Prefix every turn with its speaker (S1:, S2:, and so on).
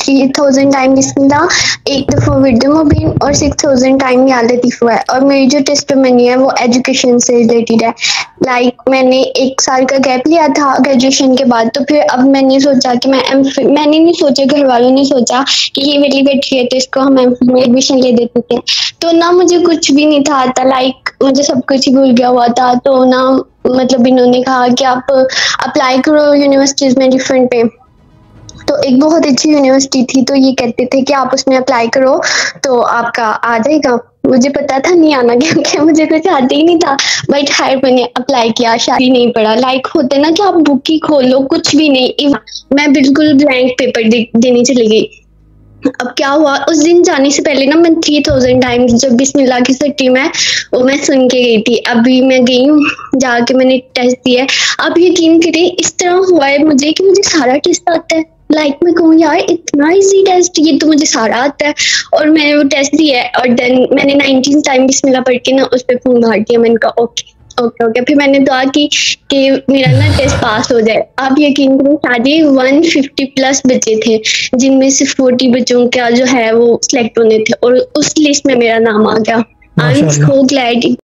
S1: 3000 time बिस्मिल्लाह, एक दफ़ा with मुबीन और 6000 टाइम या लतीफ़ हुआ है। और मेरी जो टेस्टिमनी है वो एजुकेशन से रिलेटेड है। लाइक मैंने 1 साल का गैप लिया था ग्रेजुएशन के बाद, तो फिर अब मैंने सोचा कि मैंने नहीं सोचा, घर वालों ने सोचा कि ये वाली बेटी है तो इसको हम एमफिल में एडमिशन ले देते थे। तो ना मुझे कुछ भी नहीं था आता, लाइक मुझे सब कुछ ही भूल गया हुआ था। तो ना मतलब इन्होंने कहा कि आप अप्लाई करो यूनिवर्सिटीज़ में डिफरेंट पे। तो एक बहुत अच्छी यूनिवर्सिटी थी, तो ये कहते थे कि आप उसमें अप्लाई करो तो आपका आ जाएगा। मुझे पता था नहीं आना, क्योंकि मुझे कुछ आता ही नहीं था। बट हायर मैंने अप्लाई किया, शादी नहीं पड़ा। लाइक होते ना कि आप बुक ही खोलो, कुछ भी नहीं। मैं बिल्कुल ब्लैंक पेपर देने चली गई। अब क्या हुआ, उस दिन जाने से पहले ना मैं 3000 टाइम्स जब बिस्मिल्लाह की सट्टी में वो मैं सुन के गई थी। अभी मैं गई हूँ, जाके मैंने टेस्ट दिया है। अब यकीन करें इस तरह हुआ है मुझे कि मुझे सारा टेस्ट आता है। लाइक मैं कहूँ यार इतना इजी टेस्ट, ये तो मुझे सारा आता है। और मैंने वो टेस्ट दिया है और देन मैंने 19 टाइम बिस्मिल्लाह पढ़ के ना उस पर फोन मार दिया। मैंने कहा ओके ओके ओके। फिर मैंने दुआ की कि मेरा ना टेस्ट पास हो जाए। आप यकीन करें साढ़े 150 प्लस बच्चे थे, जिनमें से 40 बच्चों का जो है वो सिलेक्ट होने थे और उस लिस्ट में मेरा नाम आ गया। आई एम
S2: माशाल्लाह।
S1: So glad.